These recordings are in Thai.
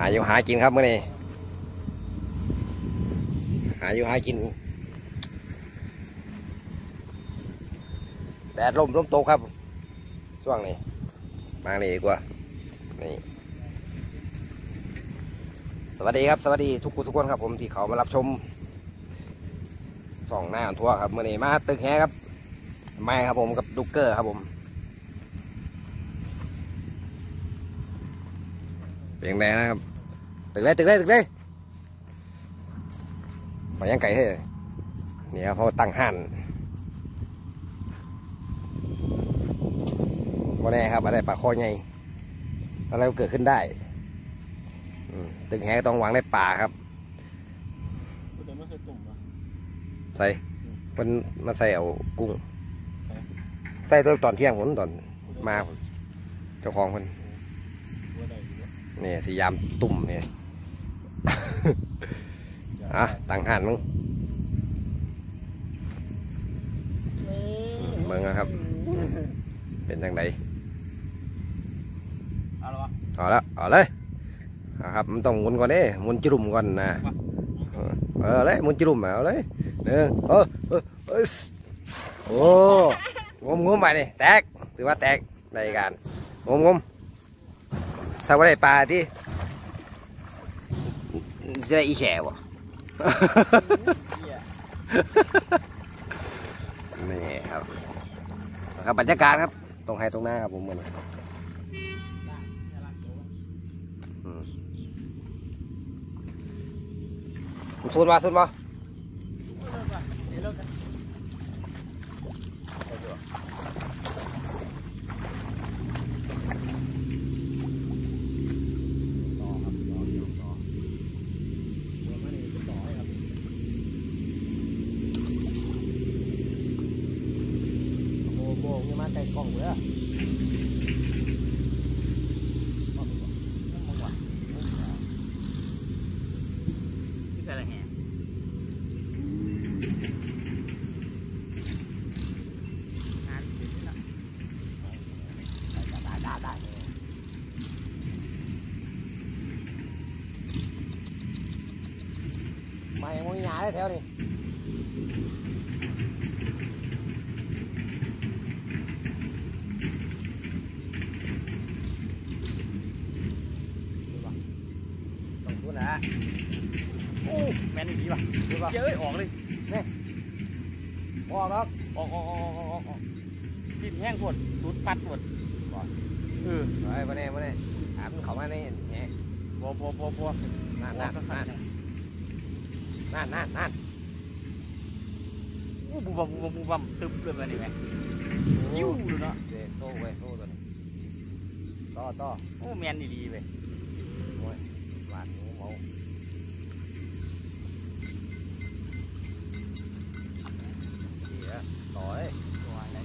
อยู่หากินครับเมื่อนี้หาอยู่หากินแดดลมตกครับช่วงนี้มาเลยดีกว่านี่สวัสดีครับสวัสดีทุกคนครับผมที่เขามารับชมส่องหน้าทัวร์ครับเมื่อนี้มาตึกแฮครับไม่ครับผมกับดุกเกอร์ครับผมเป็นยังไงนะครับตึกเลยมายังไก่ให้นี่ครับเขาตั้งห่านวันนี้ครับอะไรปลาคอใหญ่อะไรก็เกิดขึ้นได้ตึกแฮต้องวางในป่าครับใส่มันมาใส่เอากุ้งใส่ตอนเที่ยงผมตอนมาเจ้าของคนนี่สียามตุ่มนี่ต่างหันมึงเมืองนะครับเป็นยังไงเอาเลยครับมันต้องหมุนก่อนเด้หมุนจุ่มก่อนนะเลยหมุนจุ่มเอาเลยโอ้งมไปนี่แตกถือว่าแตกในการงมถ้าว่าได้ปลาที่จะได้อีแฉวะนี่ครับบรรยากาศครับตรงไฮตรงหน้าครับผมเหมือนสุดว่าโบยังมาไก่กล่องเลยที่ใส่อะไรแห่มาอย่างงี้หยาได้แถวนี้โอ้แมนดีป่ะเยอะออกเลยเนี่ยออกแล้วออกดินแห้งหมดรุดปัดหมดมาเนี่ยถามเขามาเนี่ยแหะบัวนั่นบูบัมตึ๊บเลยมาดิแม่ยิ้วเลยเนาะโต้ตัวนี้ต่อโอ้แมนดีไปหวานหมูเมาต่อเลยตัวอะไร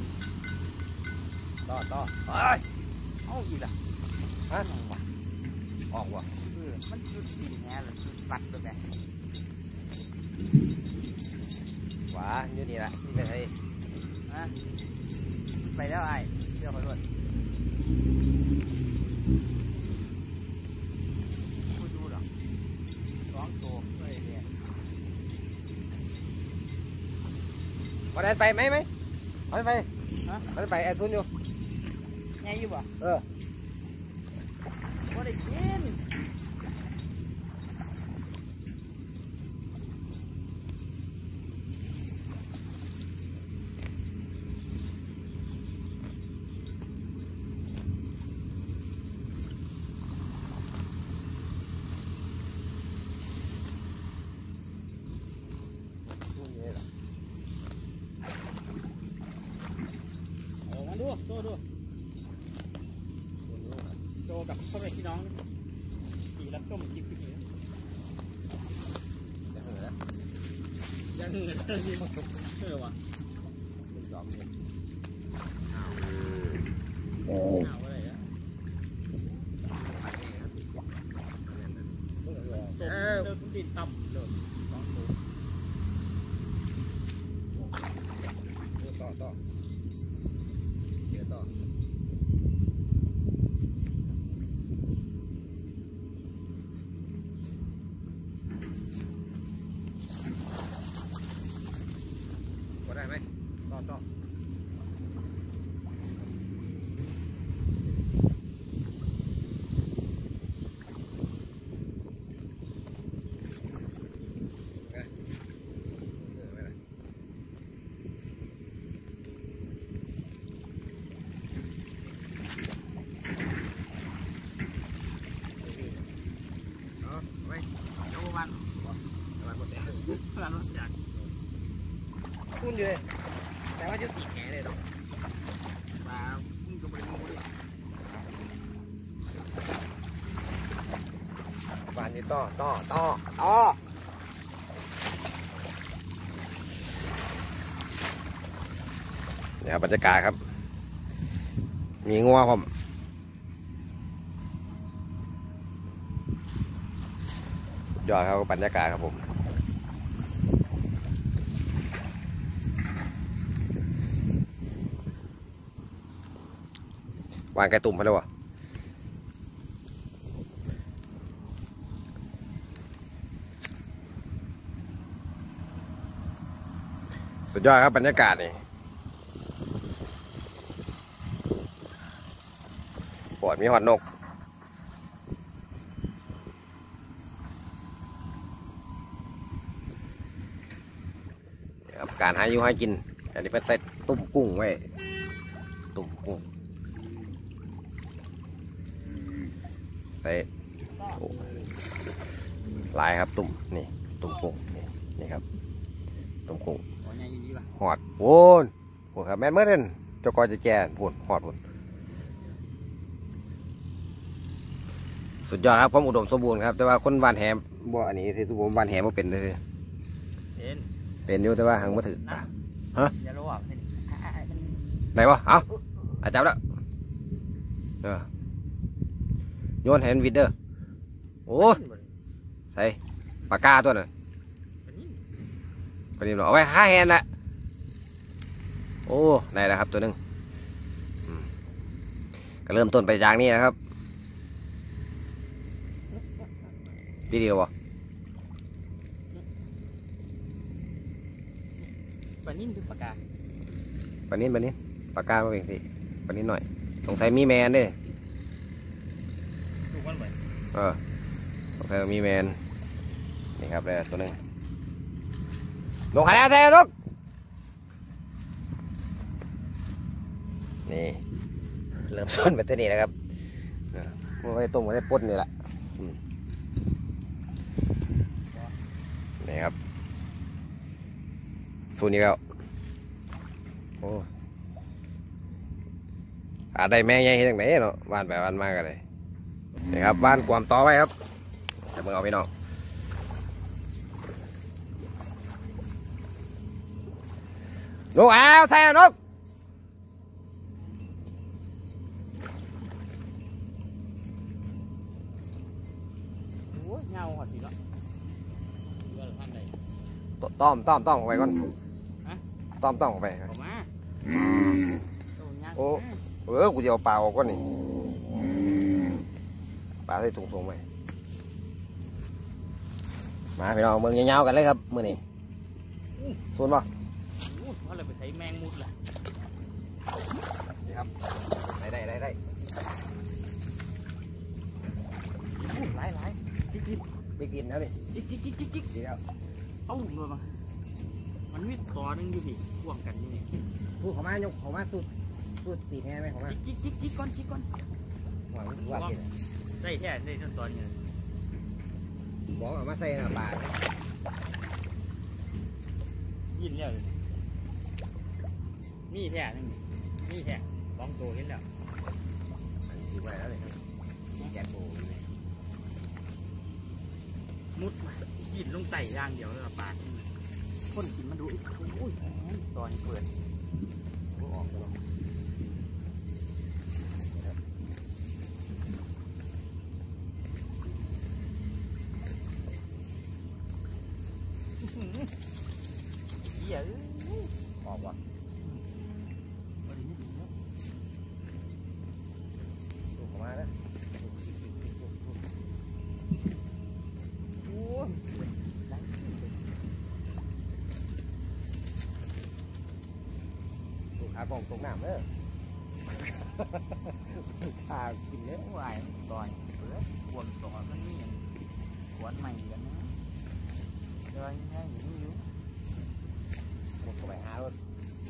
ต่อเอาอีกละฮะออกว่ะมันชุดสีแง่เลยชุดปัดเลยแบบหวาอยู่นี่แหละที่ไปไทยไปแล้วไอ้เชื่อเขาด้วยดูหรอ2 ตัวเลยเนี่ยวันนั้นไปไหมวันไปแอดทุนอยู่ไงอยู่บ่วันได้กินดูโจกับพ่อแม่พี่น้องขี่รับชมคลิปนี้ยังเหนื่อยว่ะยอมเลยอะไรอ่ะเดินดินต่ำเลยต่อต่อคุณอยู่เลยแต่ว่าจะติดแหเลยเนาะปลาคุณก็ไม่รู้เลยปลานี่ต่อเนี่ยบรรยากาศครับมีงัวผมยอดครับบรรยากาศครับผมวางไก่ตุ่มไปแล้ววะสุดยอดครับบรรยากาศนี่ปอดมีหอดนกครับการหาอยู่ให้กินอันนี้เป็นเซตตุ่มกุ้งไว้ตุ่มกุ้งใส่ลายครับตุ่มนี่ตุ่มกุ้งนี่ครับตุ่มกุ้งหอดโวนโหครับแม่นเมื่อเดือนเจ้ากอจะแก่พูนหอดพูนสุดยอดครับความอุดมสมบูรณ์ครับแต่ว่าคนบ้านแหมบ่อันนี้ที่ทุกคนบ้านแหมบ่เป็นเลยเป็นอยู่แต่ว่าหังมาถือฮะไหนวะเอาจับแล้วโยนเห็นวิดเดอร์โอ้ใส่ปากกาตัวนั้นปนิมเอาไว้5 แฮนด์ละโอ้ไหนแล้วครับตัวนึงก็เริ่มต้นไปจากนี้นะครับดีดีวะปนินคือปากกาปนินปากกามาเป็นสิปนินหน่อยสงสัยมีแมนด้วยสงสัยมีแมนนี่ครับได้ตัวนึงลงหายแล้วแท้ลูกนี่เริ่มต้นแบบนี้นะครับมันไว้ต้มไว้ป่นนี่แหละนี่ครับสูตรนี้แล้วโอ้ได้แม่ใหญ่จากไหนเนาะบ้านไปบ้านมากกันเลยนี่ครับบ้านความต่อไว้ครับจะมึงเอาไปน้องลูกเอาใส่ลูกเงาหัดสิเนาะต้อมออกไปก่อนต้อมออกไปโอ้กูจะเอาปลาออกก่อนนี่ปลาที่ถุงไปมาพี่น้องเมืองเงากันเลยครับมือนี่ส่วนป่ะเขาเลยไปใช้แมงมุดแหละนี่ครับได้หลายไปกินแล้วนี่จิกดีแล้วเอ้าเลยมามันมีต่อนึงอยู่พี่พ่วงกันอยู่นี่พูดเขามายกเขามาสุดตีแท้ไหมเขามาจิกก่อนหวังว่ากินใส่แท้ในขั้นตอนนี้บอกเอามาใส่หน้าปลายินแล้วมีแท้นึงมีแท้ลองโตเห็นแล้วดีไว้แล้วเลยแกนโบมุดมายินลงไต่ย่างเดียวแล้วปลาคนกินมันดูโอ้ยตอนเปิดออกแล้วเหี้ยออกว่ะดูเข้ามาแล้วากล่องตกน้ำเด้อขากินเนื้อวายต่อยเพื่อขวนต่อมันนี่ขวนใหม่กันนะเดี๋ยวง่ายอย่างนี้อยู่หมดก็ไปหารถ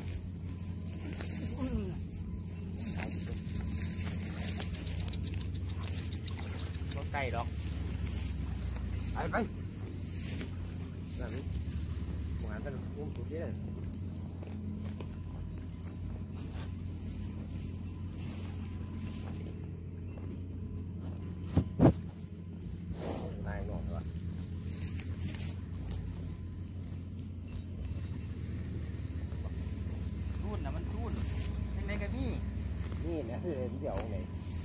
ก็ใกล้ดอกไปนั่นหวานกันอุ้มสุดที่เลยนายงงเหรอทุ่นนะมันทุ่นยังไงกันนี่นะคือเดี๋ยวไหน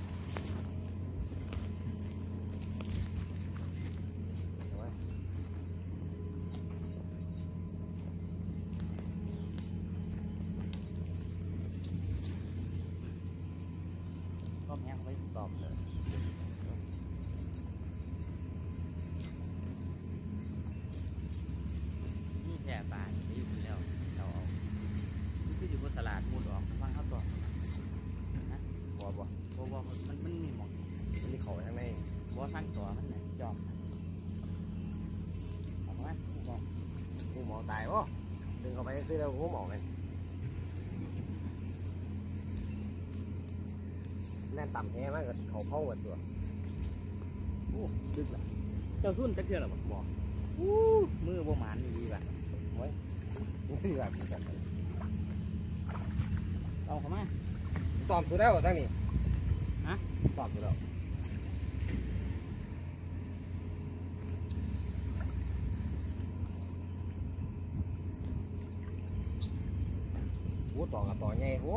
ก็แง่ไม่ตอบเลยนี่แค่ปลาไม่อยู่แล้วเราเอาคืออยู่บนตลาดมูดออกฟังเขาต่อนะบ่มันมีหมอกมันมีเขาข้างในบ่ทั้งตัวมันเนี่ยจอมออกมางูหมอตายป่ะดึงเข้าไปซื้อแล้วงูหมอเลยแน่นต่ำแท้มากกับเขาเผากับตัวดึกละเจ้าทุ่นจะเชื่อหรอบอกมือบ่หมานดีป่ะโอ้ยมือแบบนี้กันเอาเข้ามาตอบสุดแล้วตั้งนี่ฮะตอบสุดแล้วโอ้ต่อกับต่อไงโอ้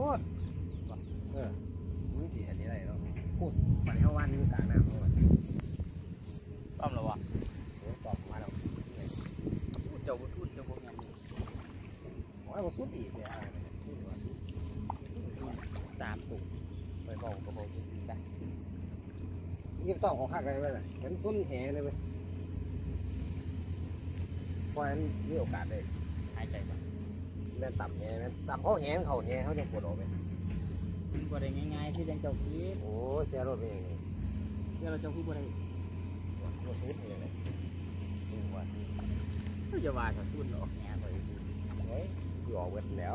นี่สิอันนี้อะไรเนาะพูดไปเข้าวันนี้กลางน้ำเลยต้อมหรอวะโอ้ตอบมาแล้วพูดเจ้าพูดเจ้าพวกนี้โอ้ยพูดอีกเลยตามตุกไปบอกกระบอกจริงได้ยิ่งต้องของข้างอะไรเลยเห็นต้นแห่เลยไหมเพราะฉะนั้นมีโอกาสเลยหายใจบ้างแม่ต่ำแห่ต่ำเขาแห่เขาแห่เขาจะปวดออกไหมมันบ่ได้ง่ายๆที่เลี้ยงเจ้าพีโอ้เสียรถไปเองเสียรถเจ้าพีบ่ได้รถทุนเองเลยนี่ว่าเขาจะว่าถ้าทุนออกแง่ไปเฮ้ยอยู่ออกเวทแล้ว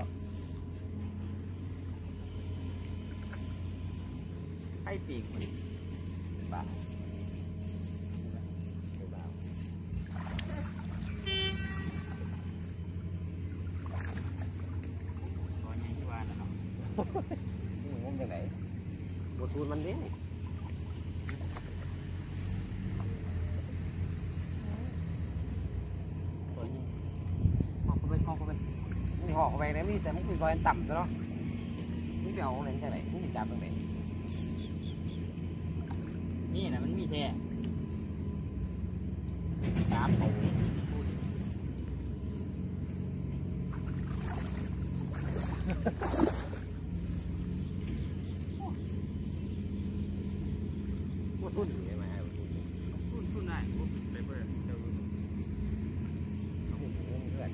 ให้ปีกมันบ้าตอนนี้ที่ว่านะครับงงยังไงบททูนมันดิห่อเข้าไปนี่ห่อเข้าไปนะมีแต่มันคือรอยต่ำซะเนาะนี่ไปเอาอะไรแค่ไหนนี่จับตรงไหนนี่นะมันมีแท้จับเอาทุ่นอยู่ไหมทุ่นได้ไปเปิดเจ้าโอ้โหเพื่อน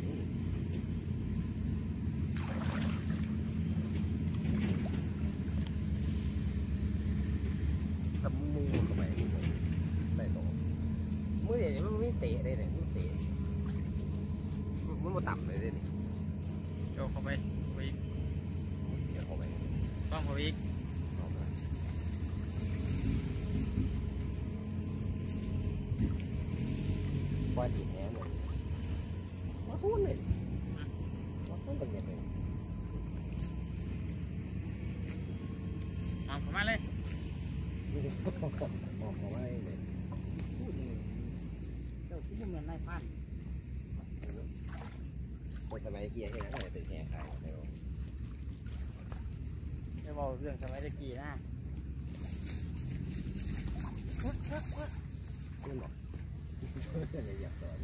ตะมูทำไมได้ต่อมือใหญ่มันไม่เตะเลยเนี่ยมันเตะมันมาต่ำเลยเนี่ยโยกเข้าไปอีกเดี๋ยวเข้าไปต้องเข้าไปอีกปล่อยติดแหนเลยมาสู้เลยมาสู้เป็นยังไงออกมาเลยออกมาเลยพูดเลยเจ้าที่ยังเงินได้พันคนสมัยกี้ให้นั่งเลยติดแหนขายจะบอกเรื่องสมัยตะกี้นะคุณบอกอยากต่อ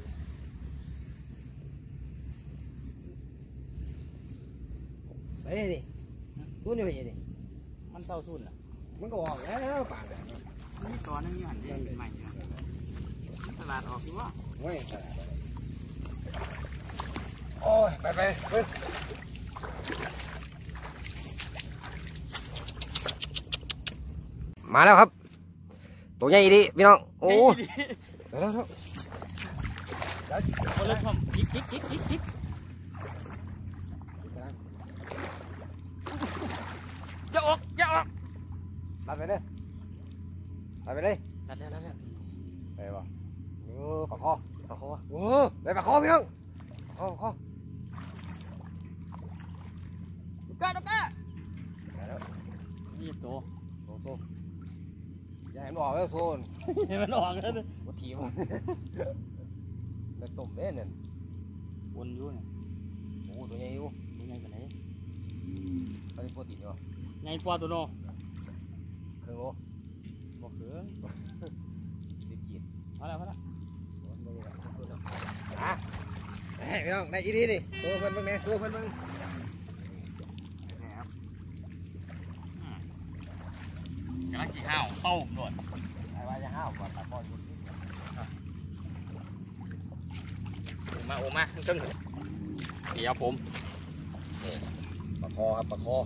ไปดิทุ่นอยู่ไปดิมันเต้าทุ่นอ่ะมันก็ออกแล้วป่าแบบนี่ตอนนึงอยู่หันเรื่องใหม่ตลาดออกอยู่วะไม่ตลาดโอ้ยไปมาแล้วครับตัวใหญ่ดีพี่น้องโอ้แล้วคนละทำกิ๊กจะออกรัดไปเลยรัดไปเลยนั่นไปบ่ปากคอไปปากคอพี่น้องปากคอก้านี่โตอย่าให้มันออกแล้วโซนให้มันออกแล้ววัดทีมันตุ่มเล่นเนี่ยวนอยู่เนี่ยโอ้ตัวใหญ่อยู่ยังไงกันไหนเขาจะปวดตีนอยู่ไงปอตัวโนเครื่องโลบอกเสือติดจีนมาแล้วพี่น้องได้อีดีดิตัวเพิ่นเบิ่งแม่ตัวเพิ่นเบิ่งกำลังขี่ห้าวเต้าหนวดไอ้ว่าจะห้าวก่อนตะกอนอยู่มาตึ้งเดี๋ยวผมปากคอครับปากคอ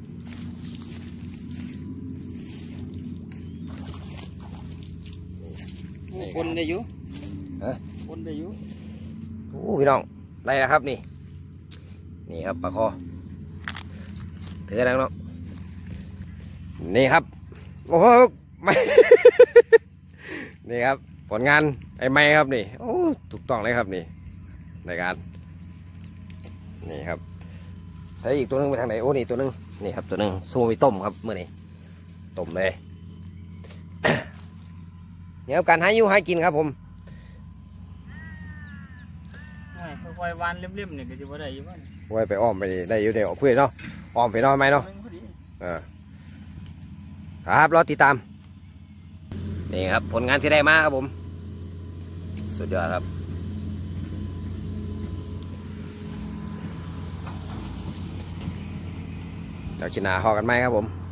คนได้อยู่คนได้อยู่โอ้พี่น้องได้แล้วครับนี่ครับปากคอถือแล้วเนาะนี่ครับโอ้โหไม่ นี่ครับผลงานไอ้ไม้ครับนี่โอ้ถูกต้องเลยครับนี่ในการนี่ครับใช้อีกตัวนึงไปทางไหนโอ้นี่ตัวนึงนี่ครับตัวนึงสู้ไปต้มครับเมื่อนี้ต้มเลย เนี่ยการหาอยู่หากินครับผมค่อยๆวานเล่มๆเนี่ยก็จะว่าได้อยู่มั้งไว้ไปอ้อมไปได้อยู่เดี๋ยวเพื่อนเนาะอ้อมไปเนาะไหมเนาะครับรอติดตามนี่ครับผลงานที่ได้มาครับผมสุดยอดครับเดี๋ยวชินาหอกันไหมครับผม